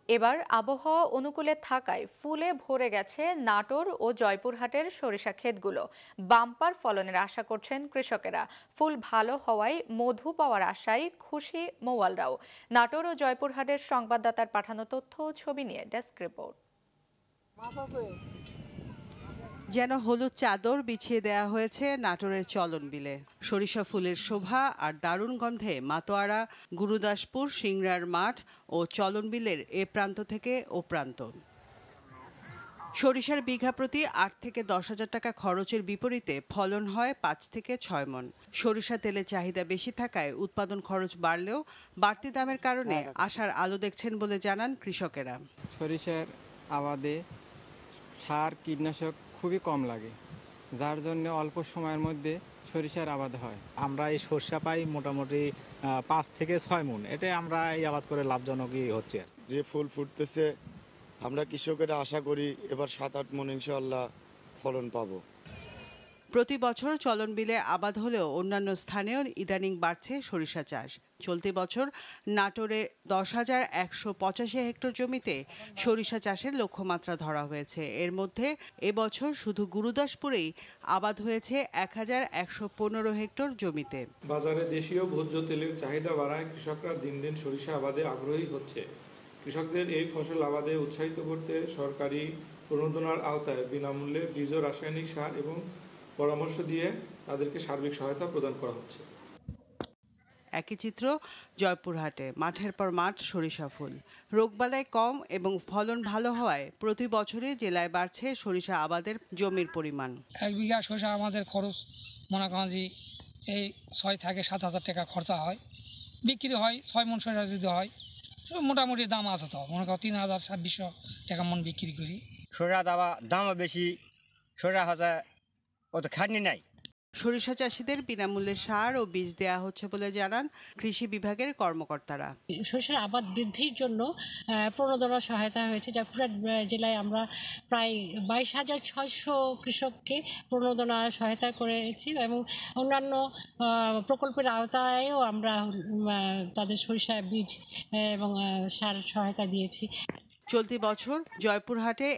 এবার আবহাওয়া অনুকূলে থাকায় ফুলে ভরে গেছে নাটোর ও জয়পুরহাটের সরিষা ক্ষেতগুলো। বাম্পার ফলনের আশা করছেন কৃষকেরা। ফুল ভালো হওয়ায় মধু পাওয়ার আশায় খুশি মৌয়ালরাও। নাটোর ও জয়পুরহাটের সংবাদদাতার পাঠানো তথ্য ও ছবি নিয়ে ডেস্ক রিপোর্ট। যেন হলুদ চাদর বিছিয়ে দেয়া হয়েছে নাটোরের চলন বিলে। সরিষা ফুলের শোভা আর দারুণ গন্ধে মাতোয়ারা, গুরুদাসপুর, সিংড়ার মাঠ ও চলন বিলের এ প্রান্ত থেকে ও প্রান্ত। সরিষার বিঘা প্রতি ৮ থেকে ১০ হাজার টাকা খরচের বিপরীতে ফলন হয় ৫ থেকে ৬ মণ। সরিষা তেলের চাহিদা বেশি থাকায় উৎপাদন খরচ বাড়লেও বাড়তি দামের কারণে আশার আলো দেখছেন বলে জানান কৃষকেরা। সরিষার আবাদে সার কীটনাশক খুবই কম লাগে, যার জন্য অল্প সময়ের মধ্যে সরিষার আবাদ হয়। আমরা এই সরিষা পাই মোটামুটি ৫ থেকে ৬ মণ। এটা আমরা এই আবাদ করে লাভজনকই হচ্ছে। যে ফুল ফুটতেছে আমরা কৃষকেরা আশা করি এবার ৭-৮ মণ ইনশাআল্লাহ ফলন পাবো। প্রতি বছর চলন বিলে আবাদ হলেও অন্যান্য স্থানেও ইদানিং বাড়ছে সরিষা চাষ। চলতি বছর নাটোরে ১০,১৮৫ হেক্টর জমিতে সরিষা চাষের লক্ষ্যমাত্রা ধরা হয়েছে। এর মধ্যে এবছর শুধু গুরুদাসপুরেই আবাদ হয়েছে ১,১১৫ হেক্টর জমিতে। বাজারে দেশীয় ভোজ্য তেলের চাহিদা বাড়ায় কৃষকরা দিন দিন সরিষা আবাদে আগ্রহী হচ্ছে। কৃষকদের এই ফসল আবাদে উৎসাহিত করতে সরকারি প্রণোদনার আওতায় বিনামূল্যে বীজ ও রাসায়নিক সার এবং পরামর্শ দিয়ে তাদেরকে সার্বিক সহায়তা প্রদান করা হচ্ছে। একই চিত্র জয়পুরহাটে। মাঠের পর মাঠ সরিষা ফুল। রোগবালাই কম এবং ফলন ভালো হওয়ায় প্রতি বছরই জেলায় বাড়ছে সরিষা আবাদের জমির পরিমাণ। ১ বিঘা সরিষা আমাদের খরচ মনে করেন যে এই ৬ থেকে ৭ হাজার টাকা খরচা হয়। বিক্রি হয় ৬ মণ সরিষা যদি হয় মোটামুটি দাম আছে, তো মনে করো ৩,২৬০ টাকা মণ বিক্রি করি। সরিষা দামও বেশি, সরিষা হচ্ছে অত খাটনি নাই। সরিষা চাষিদের বিনামূল্যে সার ও বীজ দেওয়া হচ্ছে বলে জানান কৃষি বিভাগের কর্মকর্তারা। সরিষার আবাদ বৃদ্ধির জন্য প্রণোদনা সহায়তা হয়েছে। জয়পুরহাট জেলায় আমরা প্রায় ২২,৬০০ কৃষককে প্রণোদনা সহায়তা করেছি এবং অন্যান্য প্রকল্পের আওতায়ও আমরা তাদের সরিষা বীজ এবং সার সহায়তা দিয়েছি। চলতি বছর জয়পুরহাটে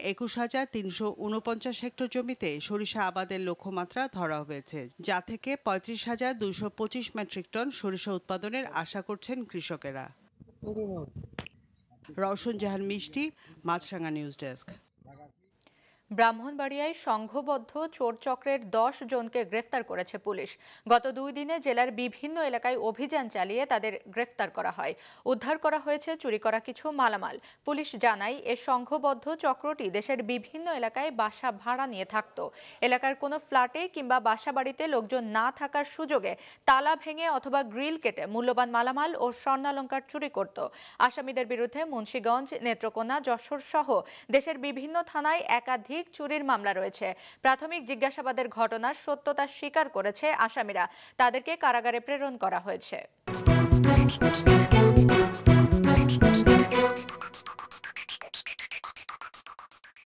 ২১,৩৪৯ হেক্টর জমিতে সরিষা আবাদের লক্ষ্যমাত্রা ধরা হয়েছে, যা থেকে ৩৫,২২৫ মেট্রিক টন সরিষা উৎপাদনের আশা করছেন কৃষকেরা। রওশন জাহান মিষ্টি, মাছরাঙা নিউজ ডেস্ক। ব্রাহ্মণবাড়িয়ায় সংঘবদ্ধ চোর চক্রের ১০ জনকে গ্রেফতার করেছে পুলিশ। গত ২ দিনে জেলার বিভিন্ন এলাকায় অভিযান চালিয়ে তাদের গ্রেফতার করা হয়। উদ্ধার করা হয়েছে চুরি করা কিছু মালামাল। পুলিশ জানায় এ সংঘবদ্ধ চক্রটি দেশের বিভিন্ন এলাকায় বাসা ভাড়া নিয়ে থাকত। এলাকার কোনো ফ্ল্যাটে কিংবা বাসা বাড়িতে লোকজন না থাকার সুযোগে তালা ভেঙে অথবা গ্রিল কেটে মূল্যবান মালামাল ও স্বর্ণালংকার চুরি করত। আসামিদের বিরুদ্ধে মুন্সিগঞ্জ, নেত্রকোনা, যশোর সহ দেশের বিভিন্ন থানায় একাধিক চুরির মামলা রয়েছে। প্রাথমিক জিজ্ঞাসাবাদের ঘটনার সত্যতা স্বীকার করেছে আসামিরা। তাদেরকে কারাগারে প্রেরণ করা হয়েছে।